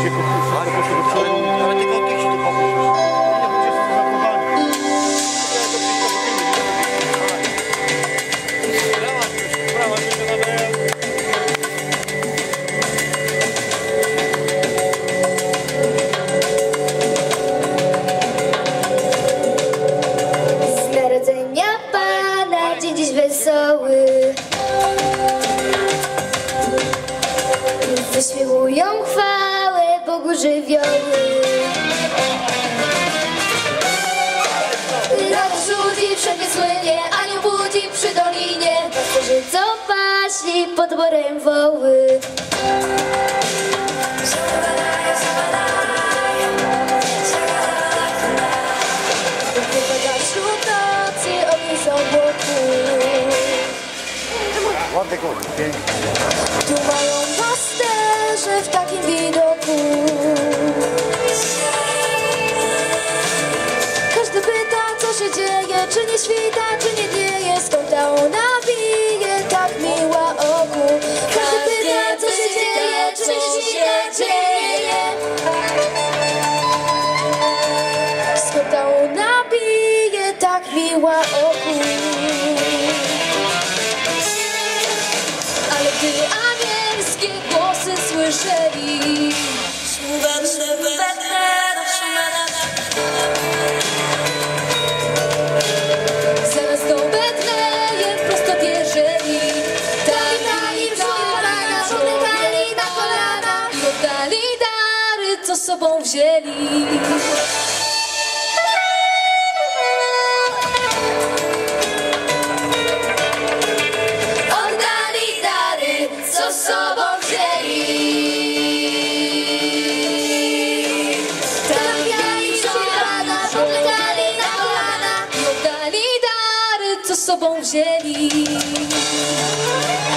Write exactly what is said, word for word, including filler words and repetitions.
Ale tylko ty się tu pomóż. Z narodzenia Pana dzień dziś wesoły, wyśpiewują chwałę Bogu żywioły. Radość ludzi wszędzie słynie, anioł budzi przy dolinie, pasterzy co paśli pod borem woły. Wśród nocy ogień z obłoku, Ładny koń, pięknie. tu mają pasterze w takim widoku. Każdy pyta, co się dzieje, czy nie świta, czy nie dnieje, skąd ta ona bije tak miła oku. Każdy pyta, co się dzieje, czy nie świta, czy nie dnieje, skąd ta ona bije tak miła oku. Ale gdy anielskie głosy słyszeli, zamiast do Betlejem prosto bieżeli, dali Pana, poddali na kolana i oddali dary, co sobą wzięli. Oddali dary, co sobą wzięli. Trafiali Pana, poddali na kolana i oddali dary, co sobą wzięli.